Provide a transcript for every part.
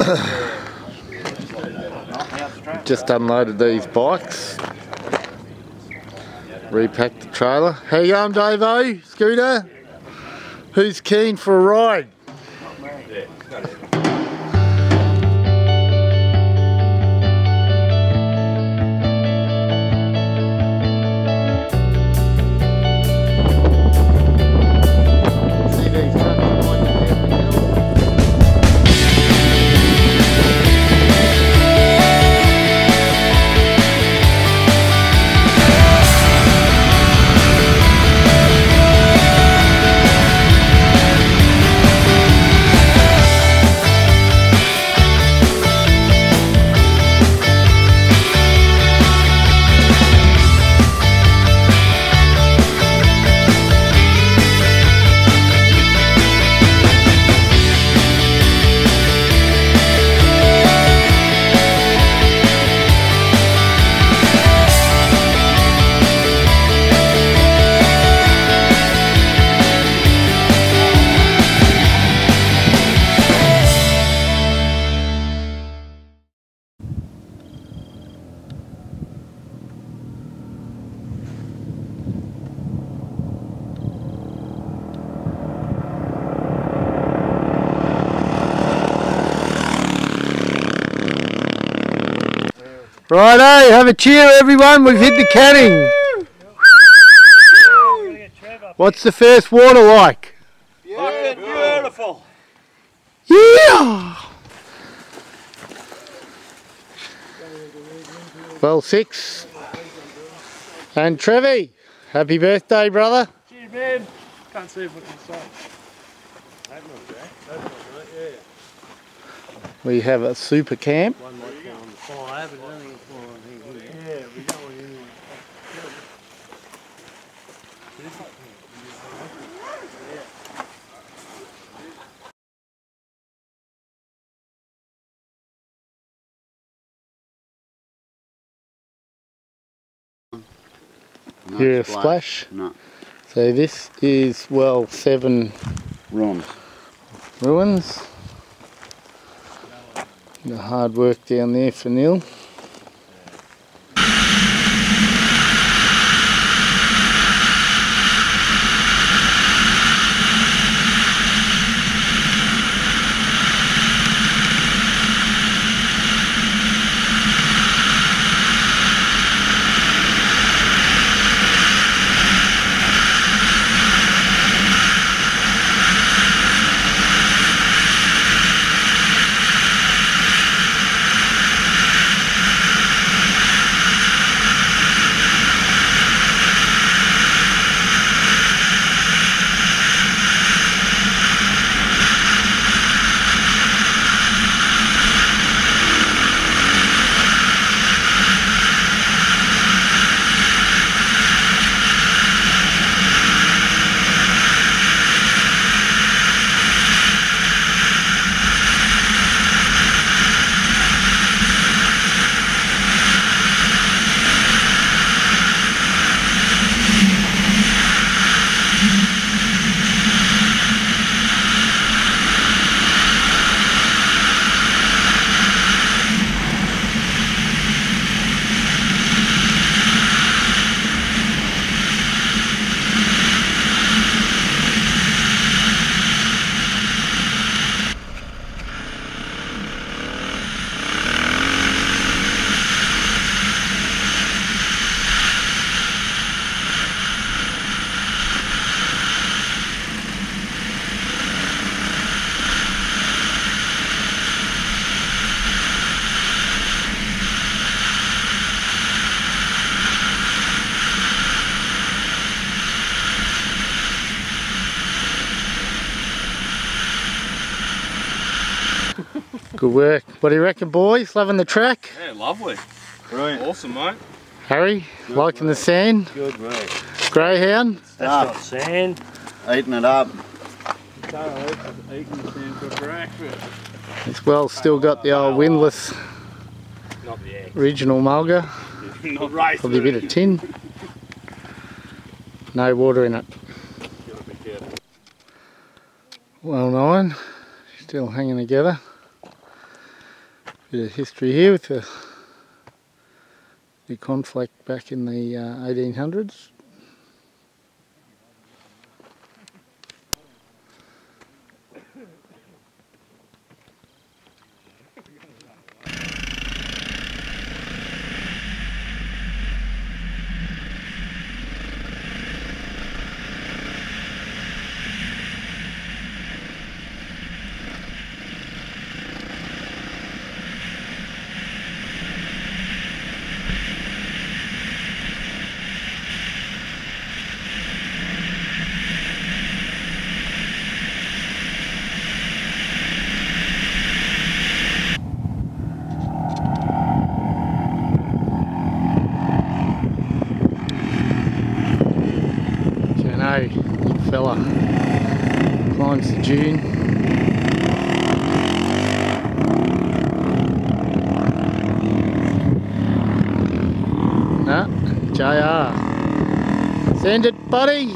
Just unloaded these bikes. Repacked the trailer. How you going, Davo? Scooter? Who's keen for a ride? Righto, have a cheer everyone, we've hit the canning. What's the first water like? Fucking beautiful. Yeah! Well, 6. And Trevi, happy birthday, brother. Cheers, man. Can't see if I can say. We have a super camp. One might come on the fire, but I don't think it's more on here. Yeah, we don't want anything. You're a splash? No. So this is, well, 7 Ruins. The hard work down there for Neil. Good work. What do you reckon, boys? Loving the track? Yeah, lovely. Brilliant. Awesome, mate. Harry, liking the sand? Good, mate. Greyhound? That's not sand. Eating it up. Eating the sand for breakfast. It's well still got the old windlass Not the egg. original mulga. Not right. Probably a bit of tin. No water in it. Well 9, still hanging together. Bit of history here with the conflict back in the 1800s. Big fella climbs the dune. Nah, JR. Send it, buddy.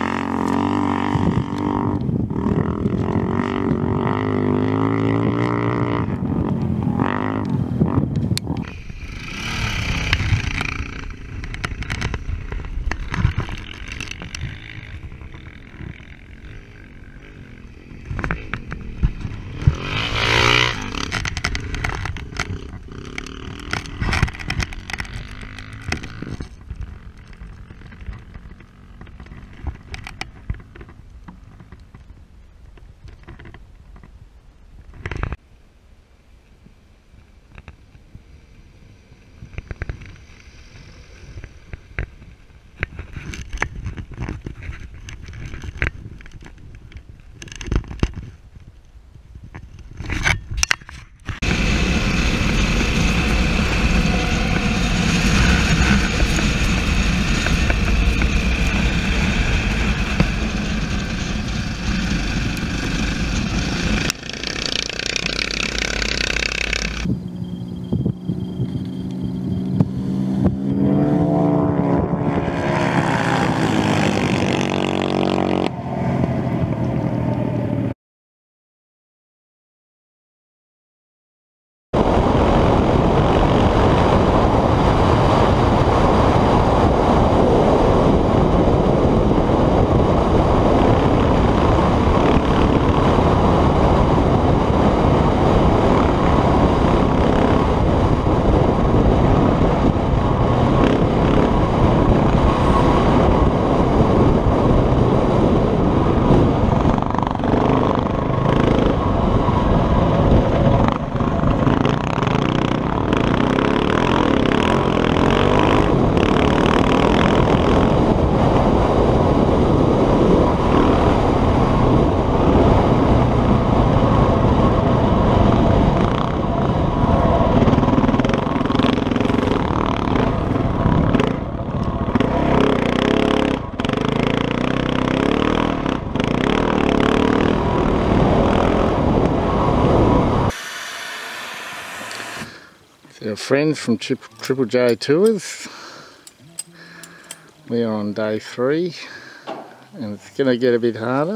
Our friends from Triple J Tours. We are on day 3 and it's going to get a bit harder.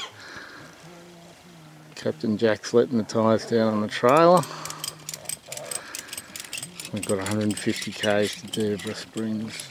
Captain Jack's letting the tyres down on the trailer. We've got 150 k's to Deborah Springs.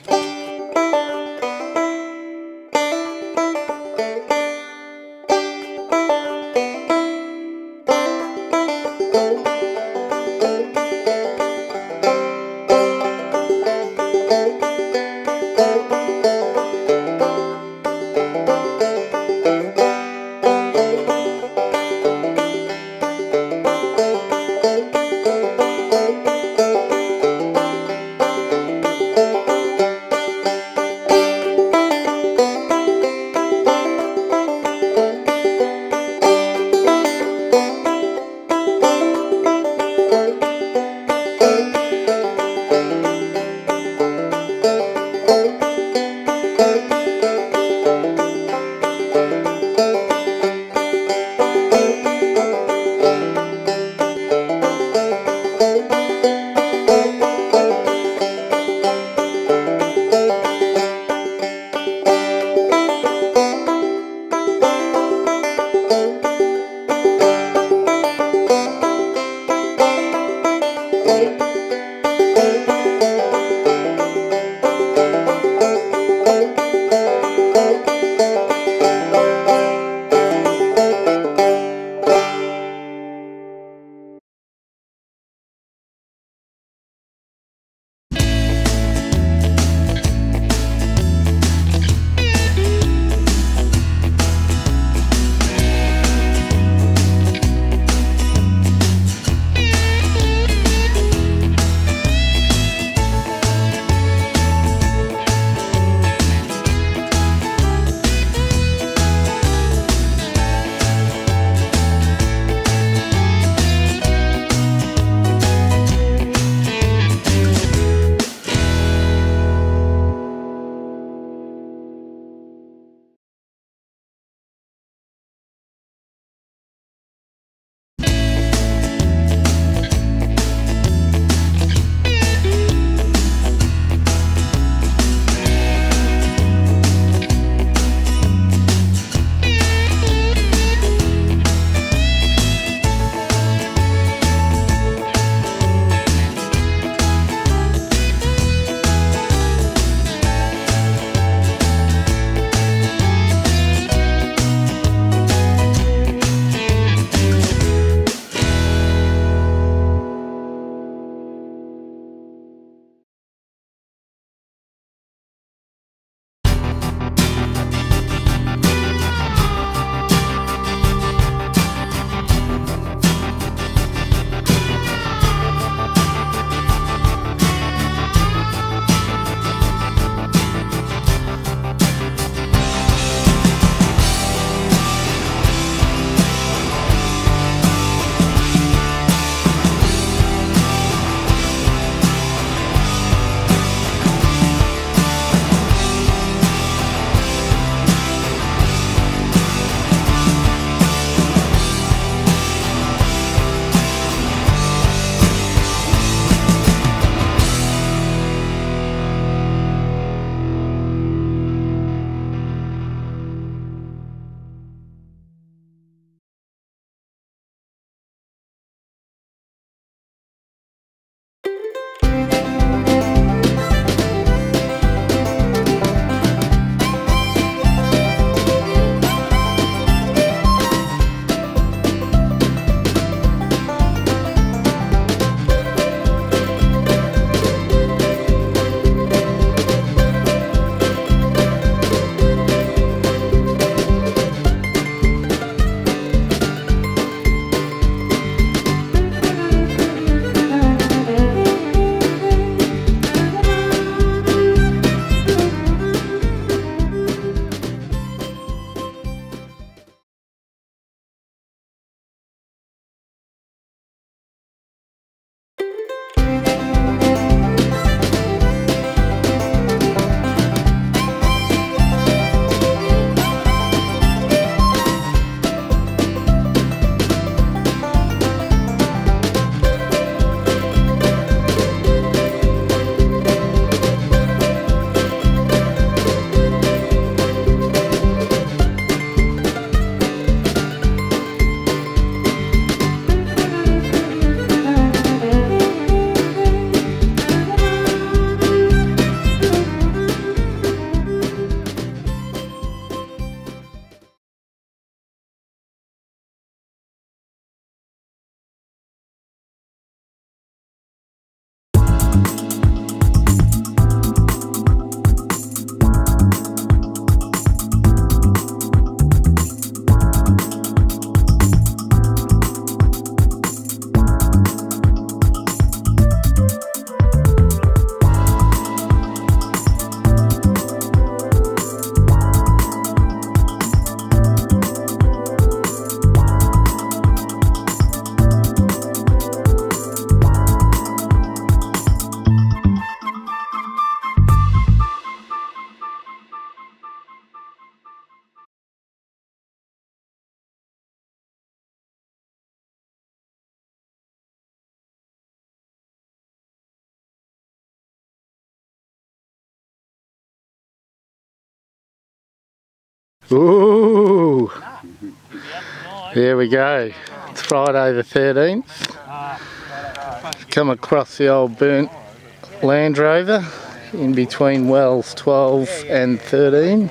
Ooh! There we go. It's Friday the 13th. Come across the old burnt Land Rover in between wells 12 and 13.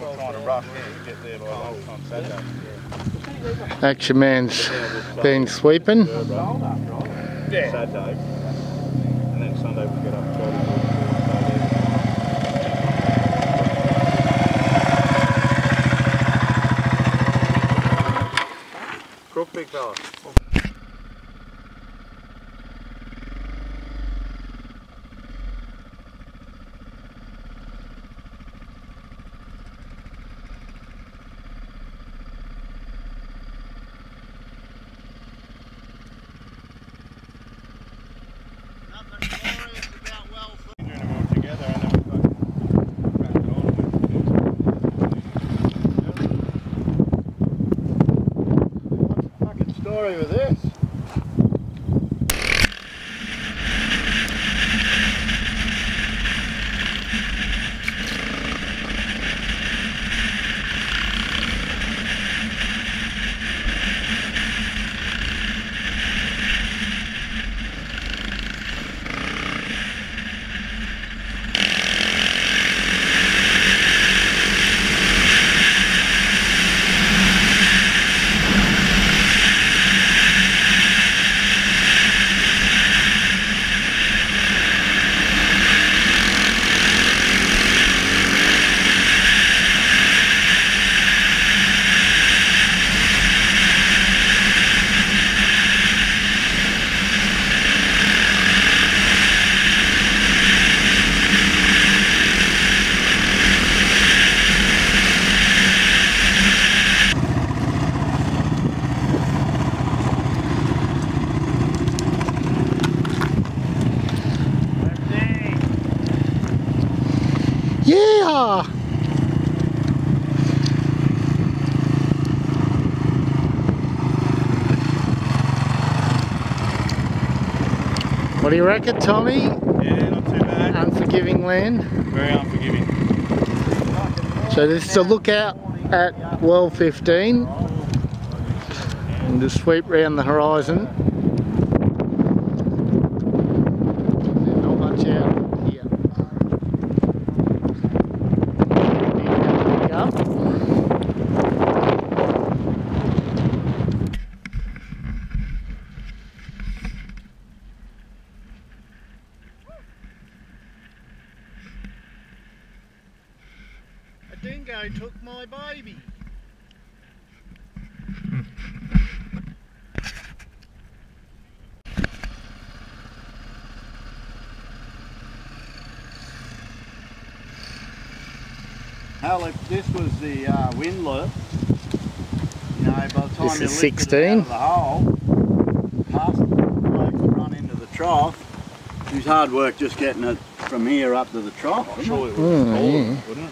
Action man's been sweeping. Saturday, and then Sunday we get up. Crook, big fella. Story with this. Yeah! What do you reckon, Tommy? Yeah, not too bad. Unforgiving land. Very unforgiving. So this is a lookout at well 15. And just sweep round the horizon. There's not much out here. A dingo took my baby. Hell, if this was the windlet, you know, by the time This you is lifted 16. it out of the hole, past the bloke to run into the trough, it was hard work just getting it from here up to the trough. wasn't it? Surely it would have yeah. it, wouldn't it?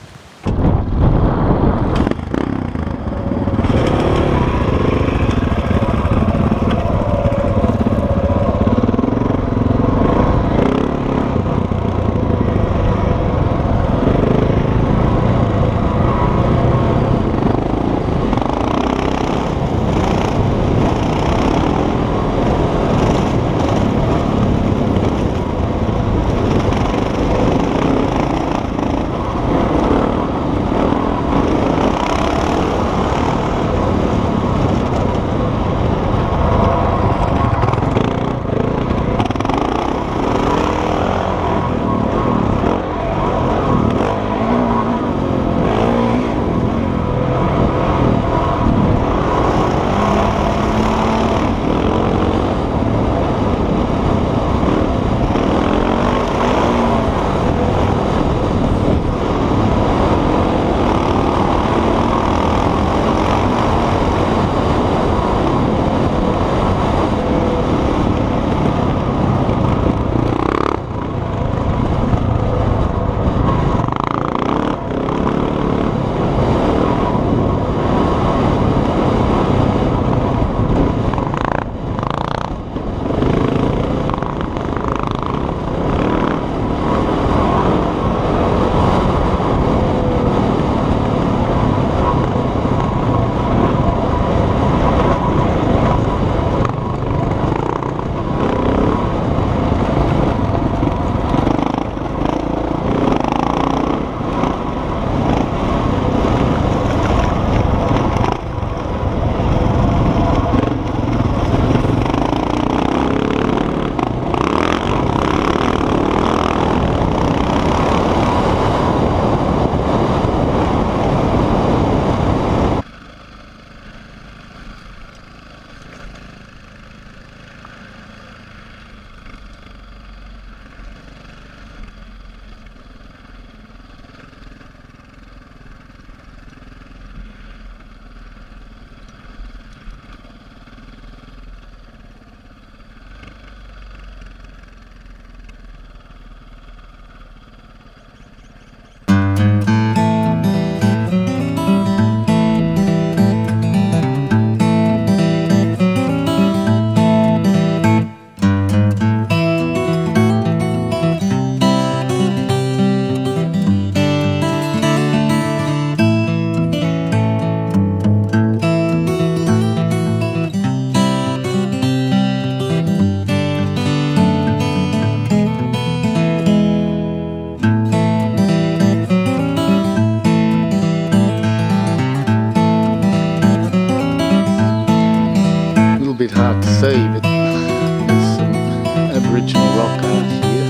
see, but there's some Aboriginal rock art here.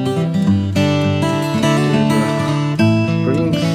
Springs.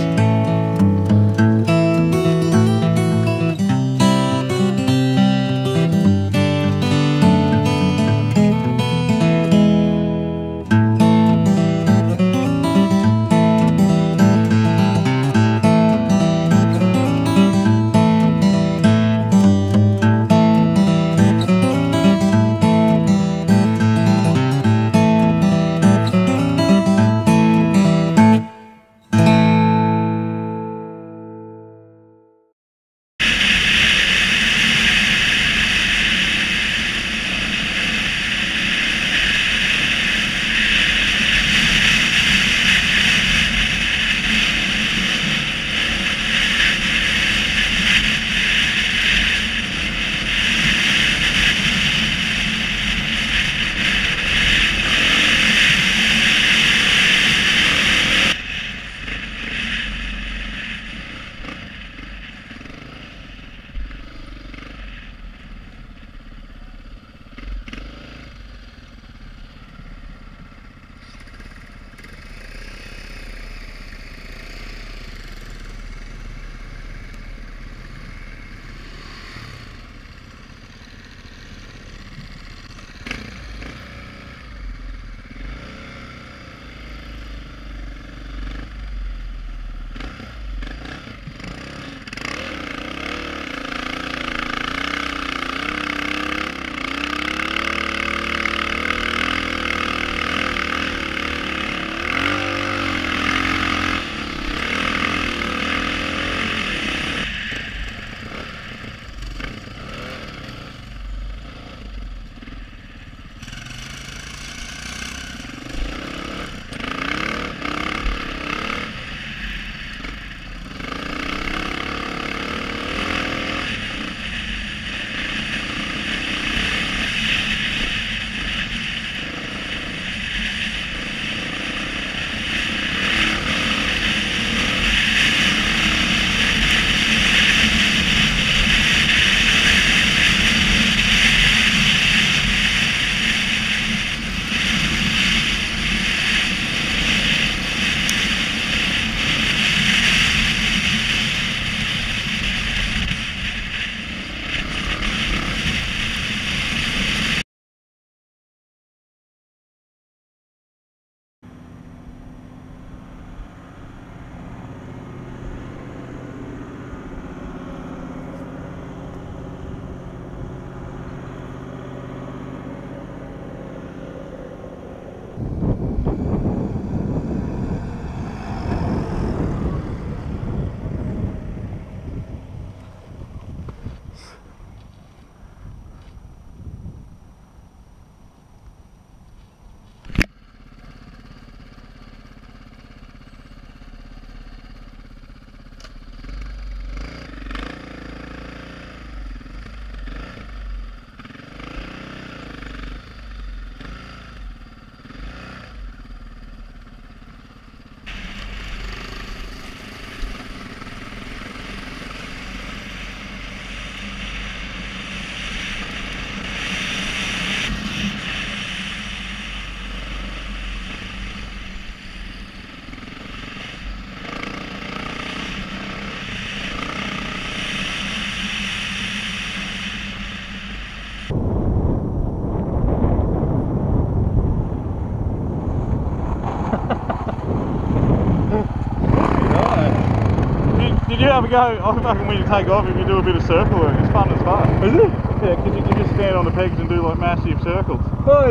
Did you ever go, I reckon when you take off, if you do a bit of circle work, it's fun as fuck. Is it? Yeah, because you can just stand on the pegs and do like massive circles. Oh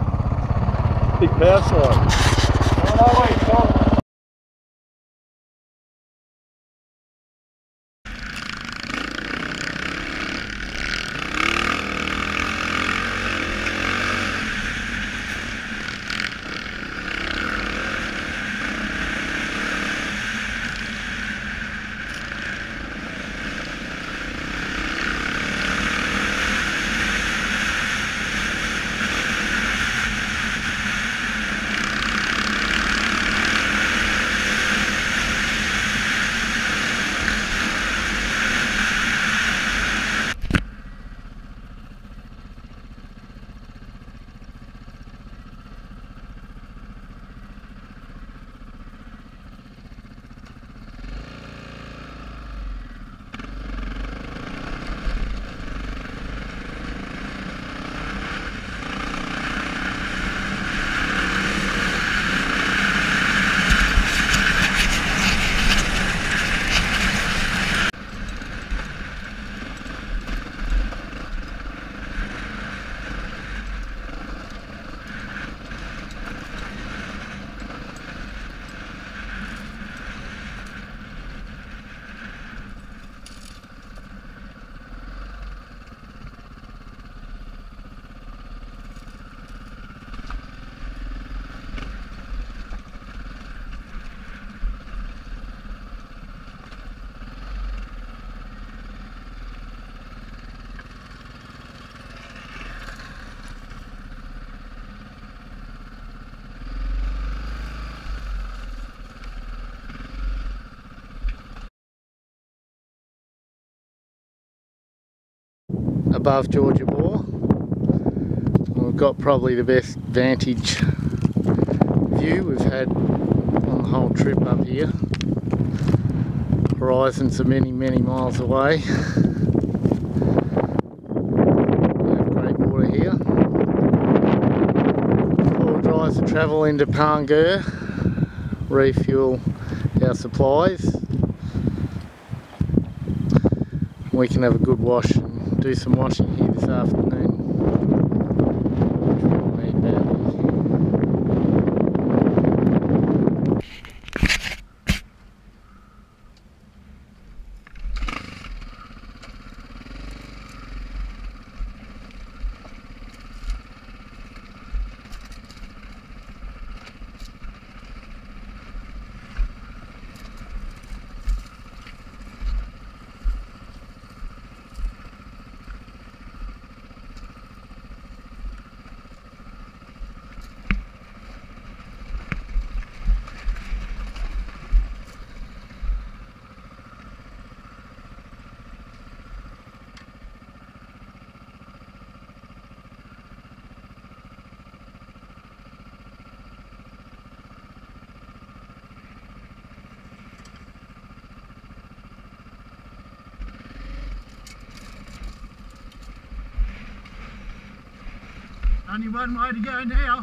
yeah. Big power slide. Oh, wait, stop. above Georgia Boar. We've got probably the best vantage view we've had on the whole trip up here. Horizons are many miles away. We have great water here. All drives to travel into Pangur, refuel our supplies. We can have a good wash and do some washing here this afternoon. Which we'll need badly. Only one way to go now.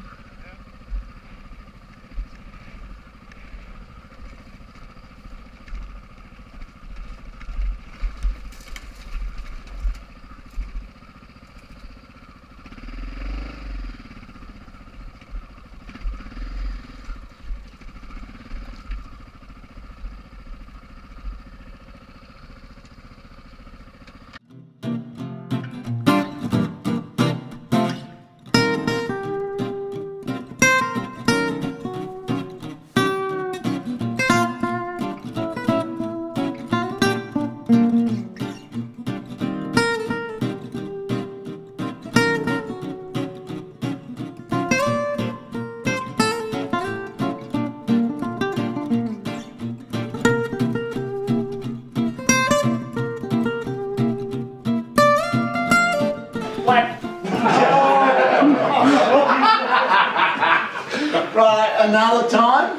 Right, another time.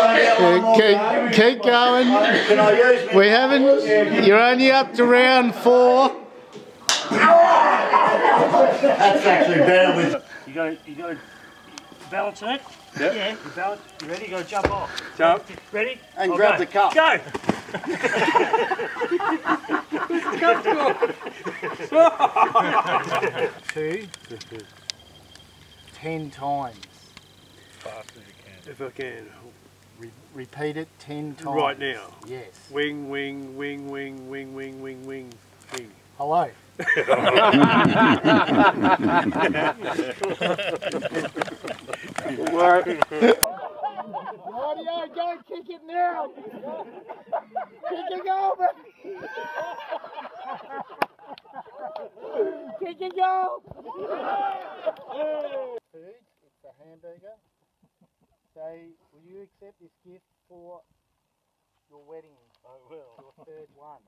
Keep going. Can I use We haven't. You're only up to round 4. That's actually better with. You got to balance it. Yep. Yeah. You balance. You ready? You got to jump off. Jump. Ready? And I'll grab go. the cup. Go. 2, 10 times. Fast as you can. If I can. Repeat it 10 times. Right now. Yes. Wing, wing, wing, wing, wing, wing, wing, wing, wing. Hello. Audio, go kick it now. Kick it over. Kick it go. Food, it's a hamburger. So, will you accept this gift for your wedding? I will. Your third one.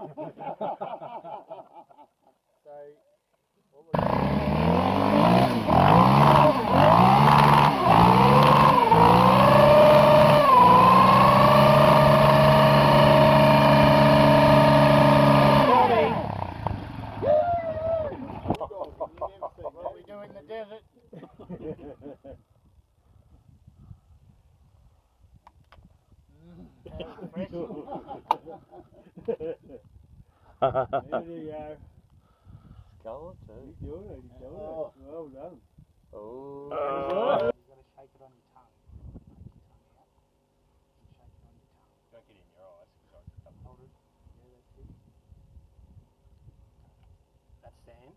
So, what was what we do in the desert? Fresh. There you go. Colour too. You're doing it. Well done. Oh. You've got to shake it on your tongue. Shake it on your tongue. Don't get it in your eyes. Hold it. Yeah, that's it. That's sand.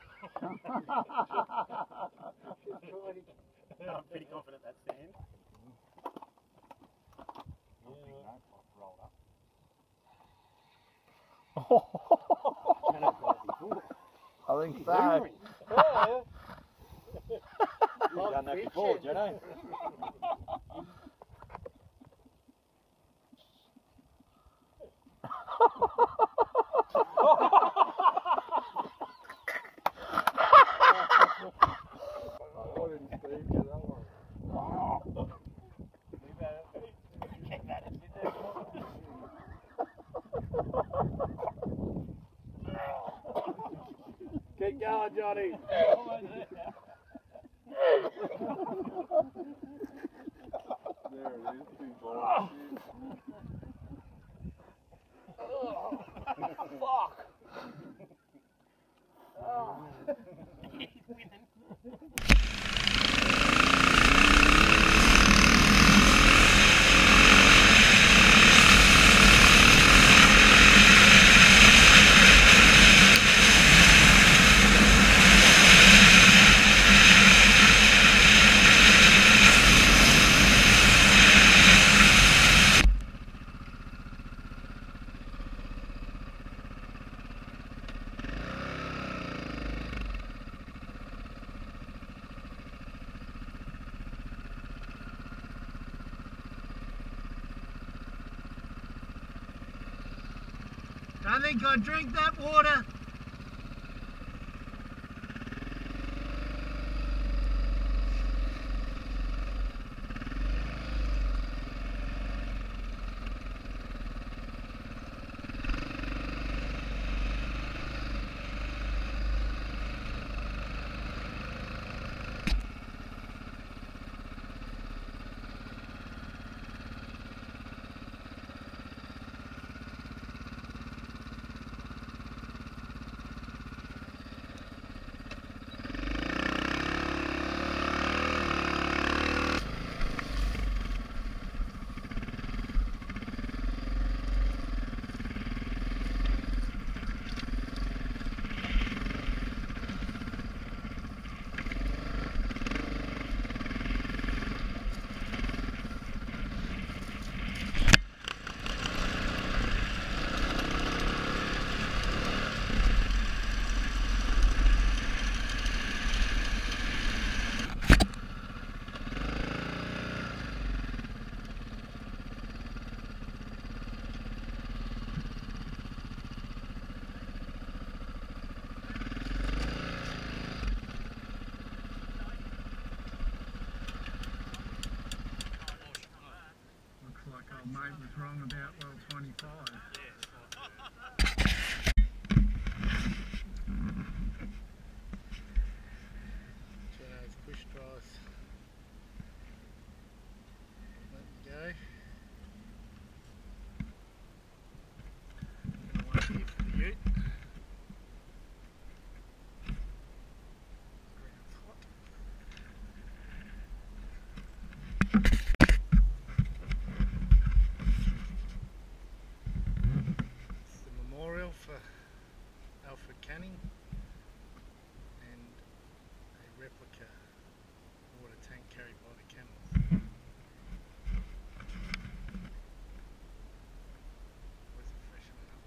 I'm pretty confident that's sand. I think so. You've done that before, Jenny. going, Johnny. There it is, big ball. Fuck. I think I drink that water. Mate was wrong about well 25. Jono's push tries. Let me go. One here for the ute. Ground's hot. For Alfred Canning and a replica water tank carried by the camels. Where's the freshening up?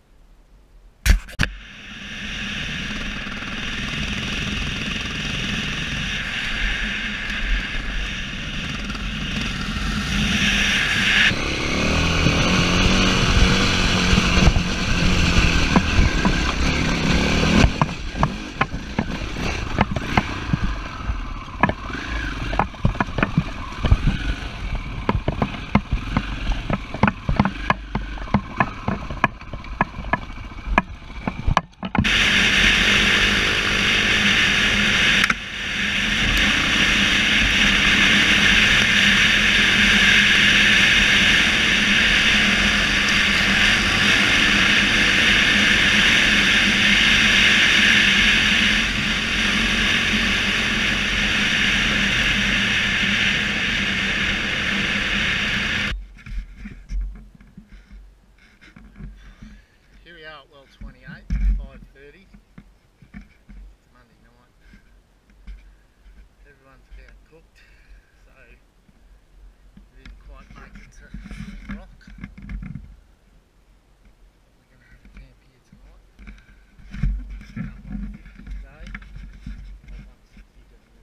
Here we are at well 28, 5:30. It's Monday night. Everyone's about cooked, so we didn't quite make it to Green Rock. We're going to have a camp here tonight. About 150 today, or 160 tomorrow.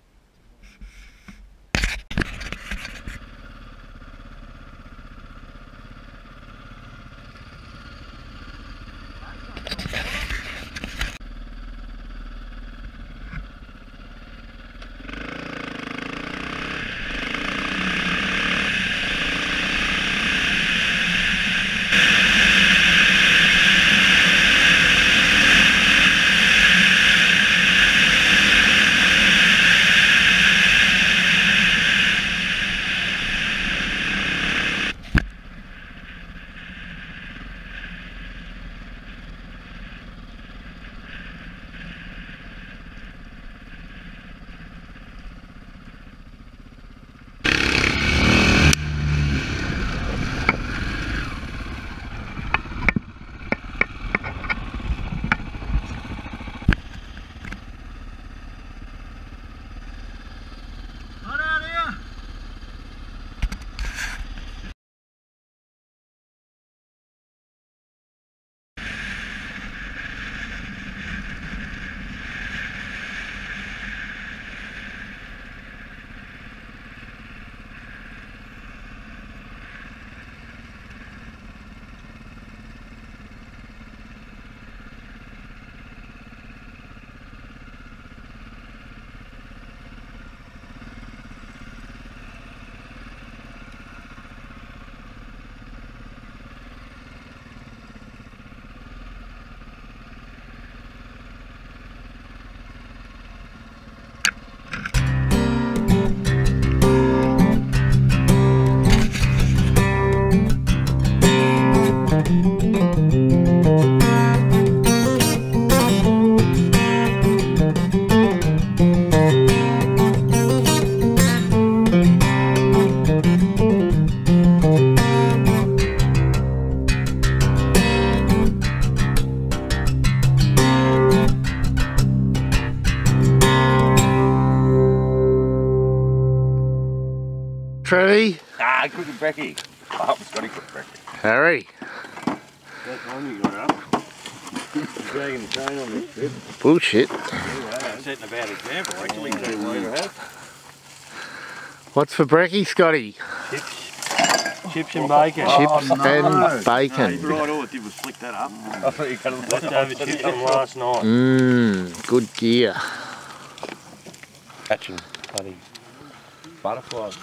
Trevi? Ah, cooking brekkie. Oh, Scotty cooked brekkie. Harry? That time you got it up. Dragging the chain on this bit. Bullshit. Setting a bad example, actually. Too way to have. What's for brekkie, Scotty? Chips and bacon. Chips and No, bacon. right, all it did was flick that up. I thought you got leftover chips from last night. Mmm, good gear. Catching bloody butterflies.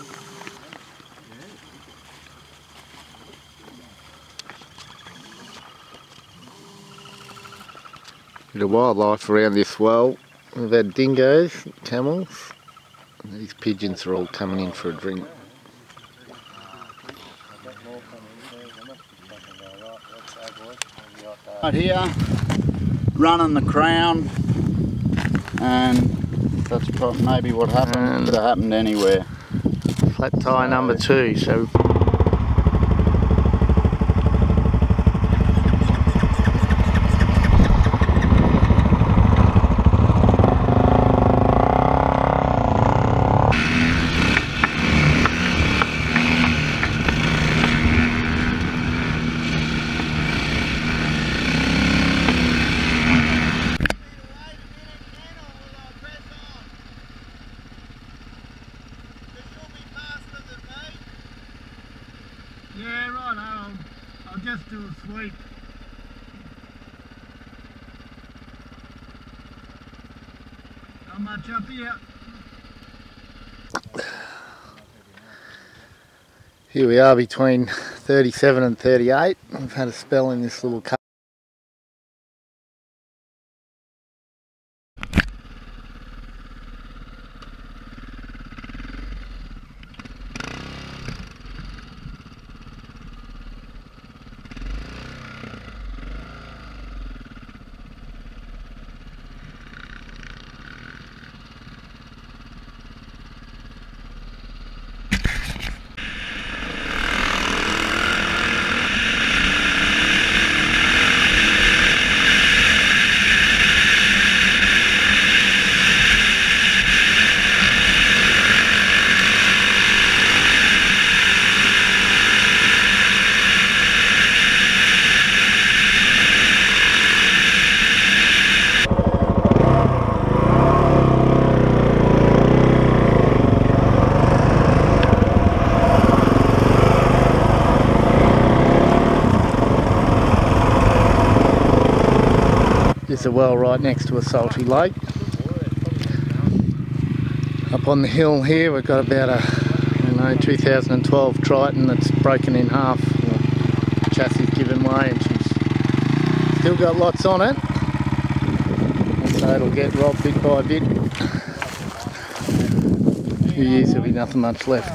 Bit of wildlife around this well. We've had dingoes, camels, and these pigeons are all coming in for a drink. Right here, running the crown, and that's maybe what happened. Could have happened anywhere. Flat tyre number 2, so Yeah, right, I'll just do a sweep. Not much up here. here we are between 37 and 38. We've had a spell in this little cut. There's a well right next to a salty lake. Up on the hill here we've got about a 2012 Triton that's broken in half. The chassis given way and she's still got lots on it. And so it'll get robbed bit by bit. A few years there'll be nothing much left.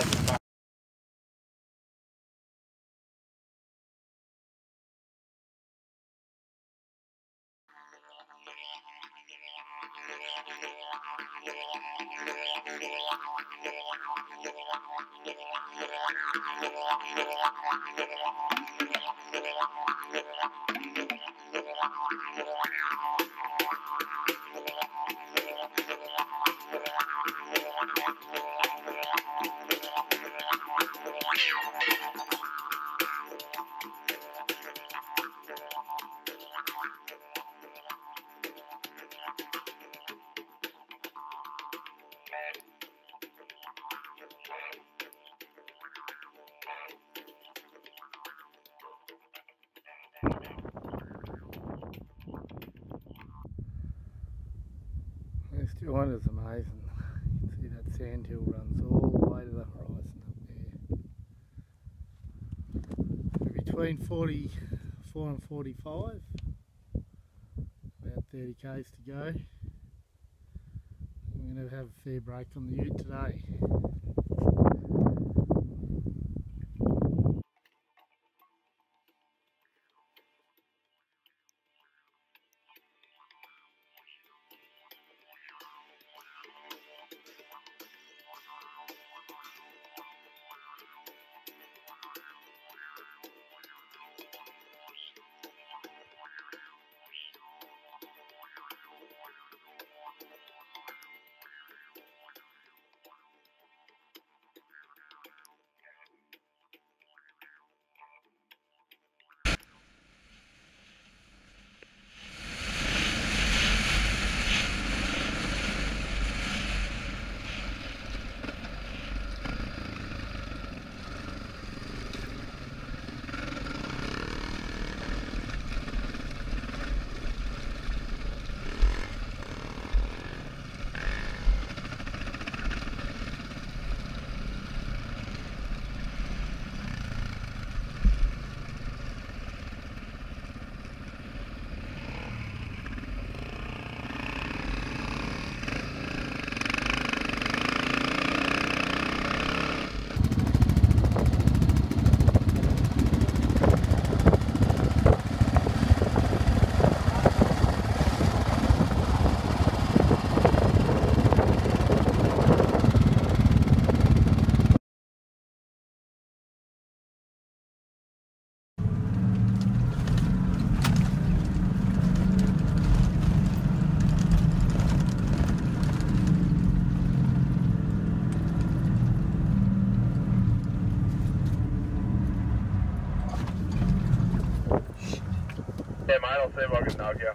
This joint is amazing. You can see that sand hill runs all the way to the horizon up there. We're between 44 and 45, about 30 k's to go. I'm going to have a fair break on the ute today. Yeah, mate, I'll see if I can nug you.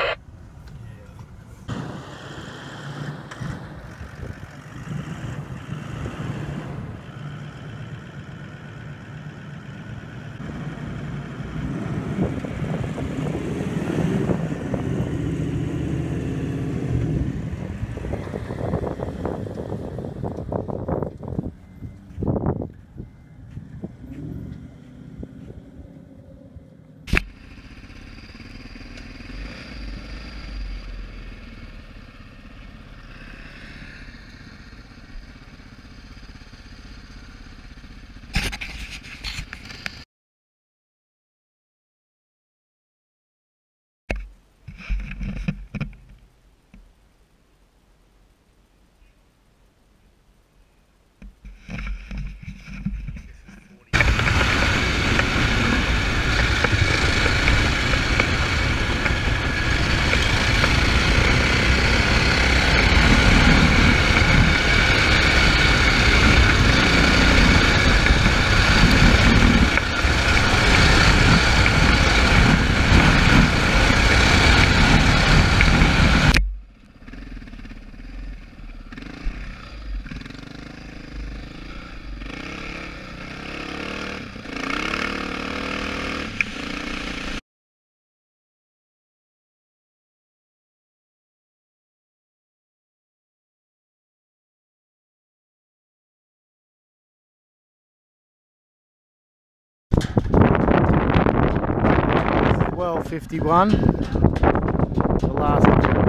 Well, 51, the last of the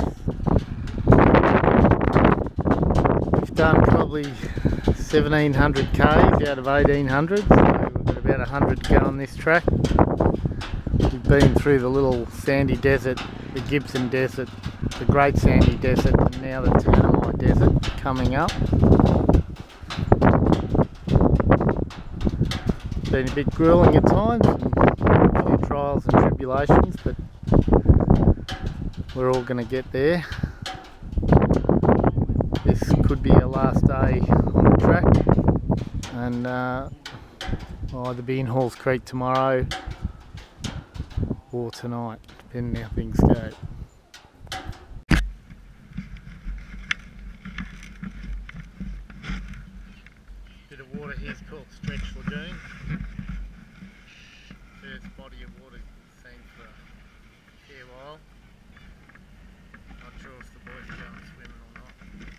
wells. We've done probably 1700 k's out of 1800, so we've got about 100 to go on this track. We've been through the little sandy desert, the Gibson Desert, the Great Sandy Desert, and now the Tanami Desert coming up. Been a bit grueling at times, and a few trials and tribulations, but we're all going to get there. This could be our last day on the track, and I'll either be in Halls Creek tomorrow or tonight, depending how things go. Bit of water here's called Stretch Lagoon. First body of water seen for a fair while. Not sure if the boys are going swimming or not.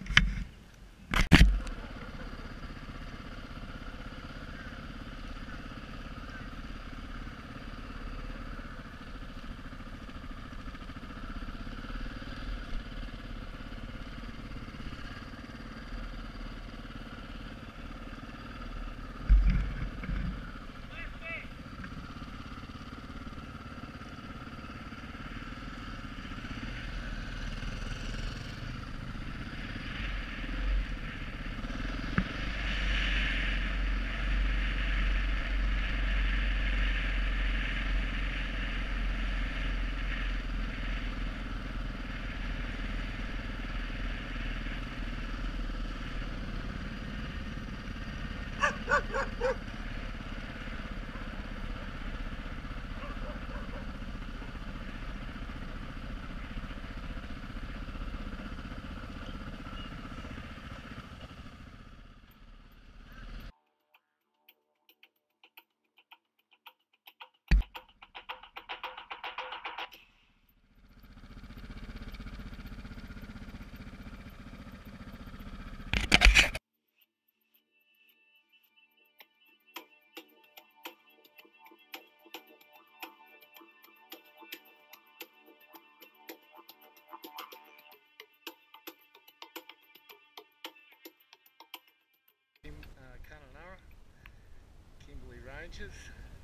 Kununurra, Kimberley Ranges,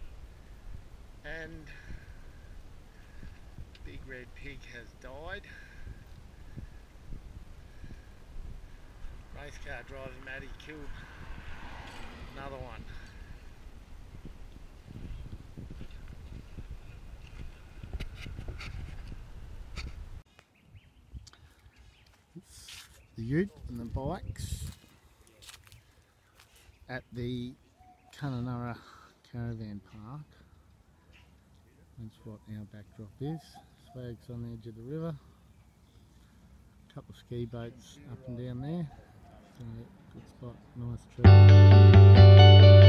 and Big Red Pig has died. Race car driver Matty killed another one. The ute and the bikes at the Kununurra Caravan Park. That's what our backdrop is. Swag's on the edge of the river. A couple of ski boats up and down there. So good spot, nice tree.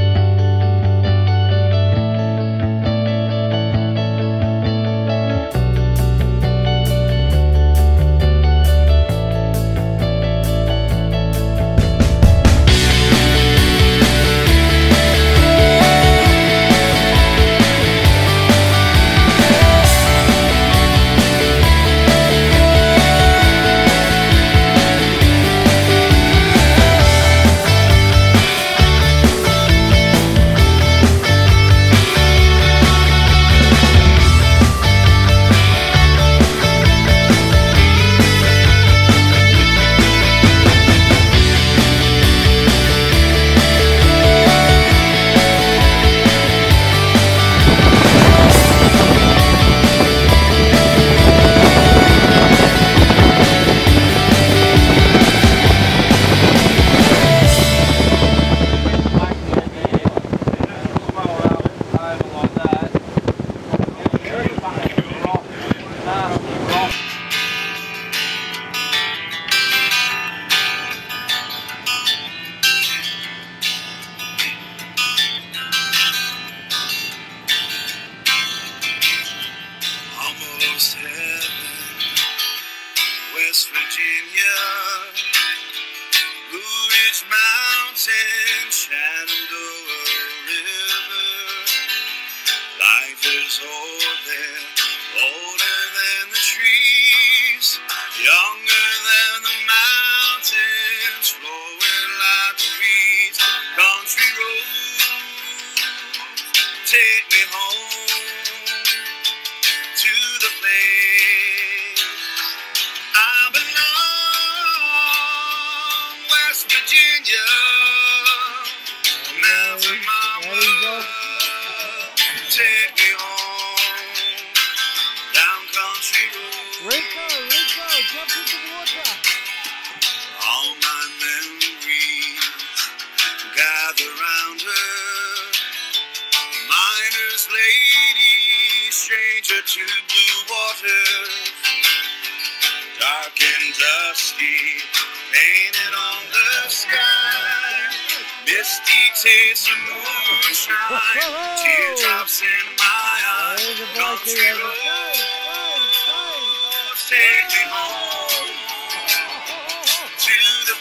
West Virginia, Blue Ridge Mountain, Shenandoah River. Life is old there, older than the trees, younger than the mountains, flowing like the breeze. Country roads take me home to the place I belong, West Virginia, mountain mama, take me home, down country road. Rico, jump in the water. All my memories gather round her, miner's lady, stranger to blue waters. Dark and dusty, painted on the sky. Misty taste of moonshine, teardrops in my eyes. Country roads take me home to the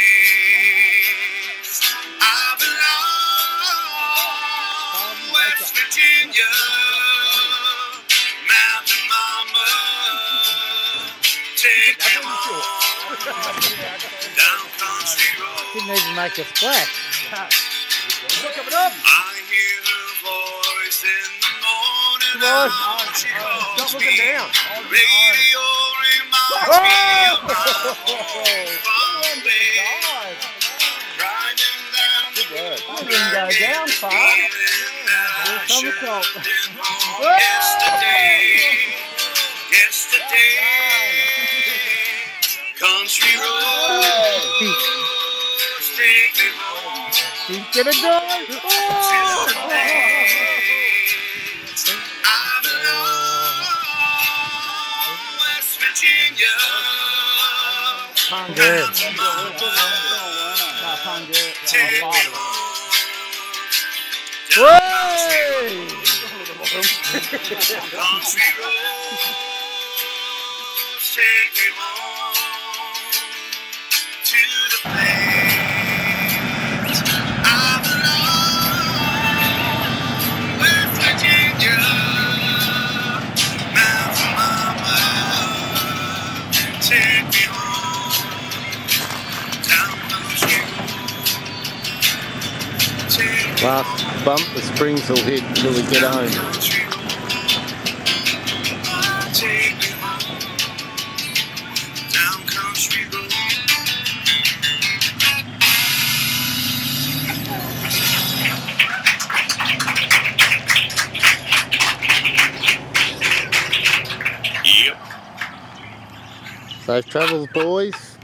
place I belong, West Virginia, mountain mama. Take me home, down country road. Didn't even make a splash. I hear her voice in the morning. Come on. She calls Stop me. looking down. Radio reminds me of my home far away. Riding down the road. Didn't go down far. Feeling that I should Somersault. have been home yesterday. Country roads take me home He's gonna die! to the place I belong, West Virginia. Can't do it. Take me home, country roads take me home to the place I belong, West Virginia, mountain mama, take me home, down country road, take me Last bump the springs will hit till we get home. country road, take me home, down country road. Yep. Safe travels, boys.